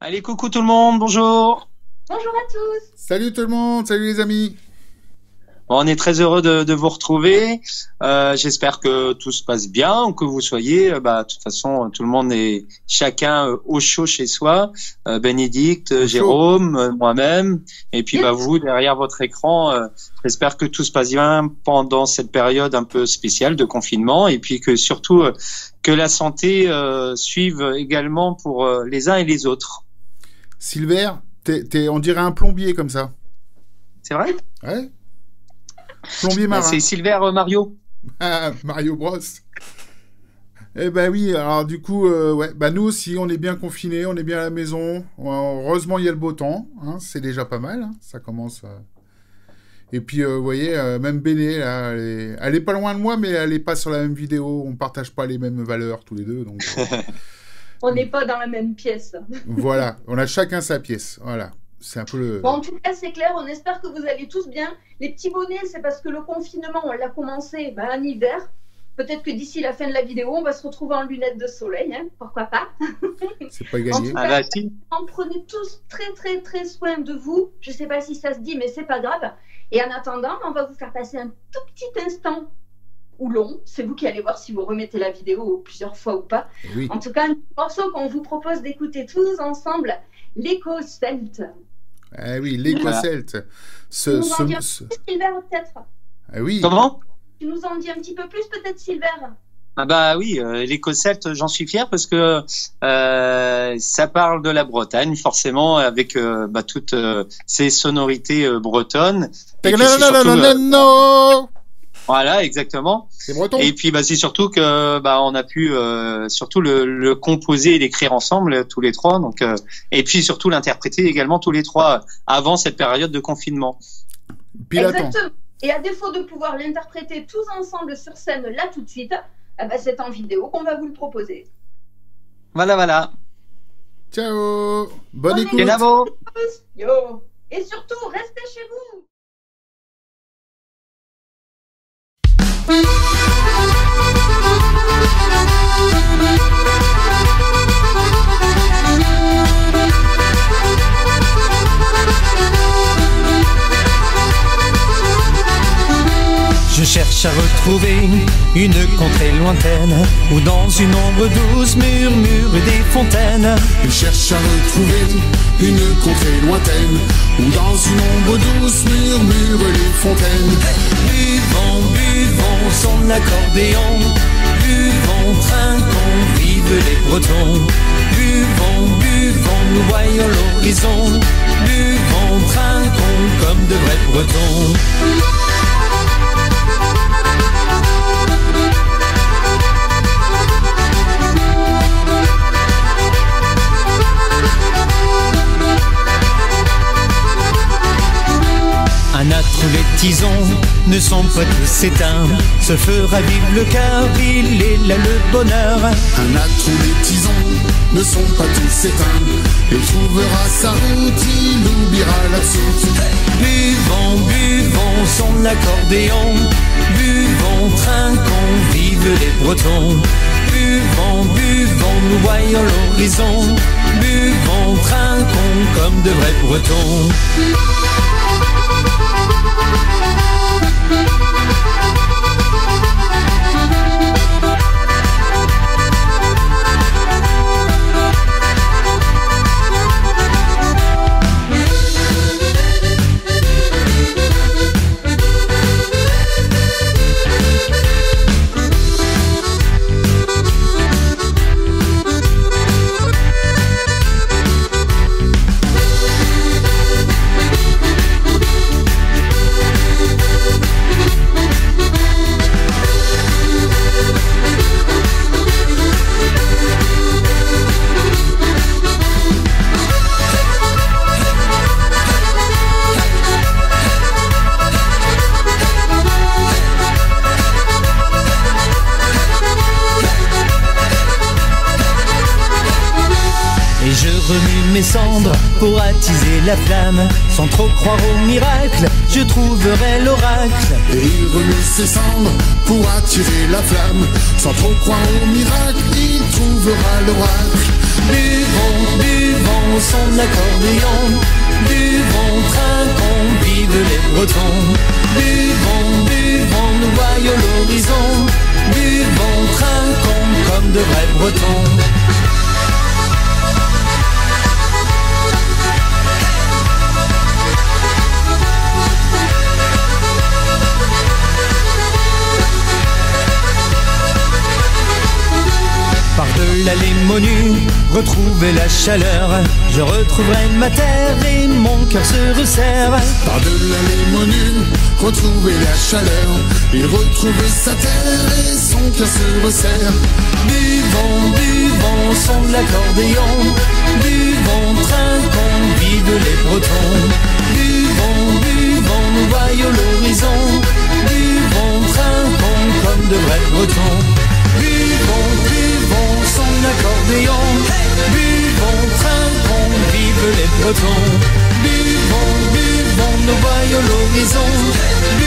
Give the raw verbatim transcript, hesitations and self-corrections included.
Allez, coucou tout le monde, bonjour. Bonjour à tous. Salut tout le monde, salut les amis. Bon, on est très heureux de, de vous retrouver. Euh, J'espère que tout se passe bien, que vous soyez. Euh, bah, de toute façon, tout le monde est chacun euh, au chaud chez soi. Euh, Bénédicte, Au Jérôme, euh, moi-même, et puis bah vous derrière votre écran. Euh, J'espère que tout se passe bien pendant cette période un peu spéciale de confinement, et puis que surtout euh, que la santé euh, suive également pour euh, les uns et les autres. Silver, t'es, t'es, on dirait un plombier comme ça. C'est vrai? Ouais. Plombier marin. C'est Silver euh, Mario. Ah, Mario Bros. Eh ben oui, alors du coup, euh, ouais, bah nous aussi, on est bien confinés, on est bien à la maison. Heureusement, il y a le beau temps, hein, c'est déjà pas mal, hein, ça commence. Euh... Et puis, euh, vous voyez, euh, même Béné, là, elle est... elle est pas loin de moi, mais elle est pas sur la même vidéo. On partage pas les mêmes valeurs tous les deux, donc. Euh... On n'est pas dans la même pièce. Voilà, on a chacun sa pièce, voilà. C'est un peu le... Bon, en tout cas, c'est clair, on espère que vous allez tous bien. Les petits bonnets, c'est parce que le confinement, on l'a commencé ben, en hiver. Peut-être que d'ici la fin de la vidéo, on va se retrouver en lunettes de soleil, hein, pourquoi pas. C'est pas gagné. En tout cas, Ah bah, si. prenez tous très très très soin de vous. Je ne sais pas si ça se dit, mais c'est pas grave. Et en attendant, on va vous faire passer un tout petit instant, ou long, c'est vous qui allez voir si vous remettez la vidéo plusieurs fois ou pas. Oui. En tout cas, un morceau qu'on vous propose d'écouter tous ensemble, l'écho celte. Ah oui, l'éco-celte. Ce, Tu nous en ce, dis un ce... peu plus, Silver, peut-être? Ah oui. Comment? Tu nous en dis un petit peu plus, peut-être, Silver? Ah bah oui, euh, l'éco-celte, j'en suis fier parce que euh, ça parle de la Bretagne, forcément, avec euh, bah, toutes euh, ces sonorités euh, bretonnes. Et puis, c'est surtout, euh, Non. voilà, exactement. C'est breton. Et puis bah c'est surtout que bah on a pu euh, surtout le, le composer et l'écrire ensemble tous les trois, donc euh, et puis surtout l'interpréter également tous les trois avant cette période de confinement. Pile à temps. Exactement. Et à défaut de pouvoir l'interpréter tous ensemble sur scène là tout de suite, eh ben, c'est en vidéo qu'on va vous le proposer. Voilà, voilà. Ciao. Bonne Bonne écoute. Kenavo. Yo. Et surtout, restez chez vous. Je cherche à retrouver une contrée lointaine où dans une ombre douce murmure des fontaines. Je cherche à retrouver une contrée lointaine où dans une ombre douce murmurent les fontaines. Buvons, buvons son accordéon, buvons, trinquons, vive les Bretons. Buvons, buvons, nous voyons l'horizon, buvons, trinquons comme de vrais Bretons. Un âtre ou les tisons ne sont pas tous éteints. Ce feu ravive le cœur, il est là le bonheur. Un âtre ou les tisons ne sont pas tous éteints. Il trouvera sa route, il oubliera l'absence. Buvons, buvons son accordéon, buvons, trinquons, vive les Bretons. Buvons, buvons, nous voyons l'horizon, buvons, trinquons comme de vrais Bretons. Remue mes cendres pour attiser la flamme. Sans trop croire au miracle, je trouverai l'oracle. Et il remue ses cendres pour attirer la flamme. Sans trop croire au miracle, il trouvera l'oracle. Buvons, buvons au son de l'accordéon. Buvons, trinquons, vive les Bretons. Buvons, buvons, nous voyons l'horizon. Buvons, trinquons comme de vrais Bretons. Par-delà les menus, retrouver la chaleur. Je retrouverai ma terre et mon cœur se resserre. Par-delà les menus, retrouver la chaleur. Et retrouver sa terre et son cœur se resserre. Buvons, buvons au son de l'accordéon. Buvons, trinquons, vive les Bretons. Buvons, buvons, nous voyons l'horizon. Buvons, trinquons comme de vrais Bretons. Buvons, buvons, son accordéon. Buvons, trinquons, vive les Bretons. Buvons, buvons, nous voyons l'horizon.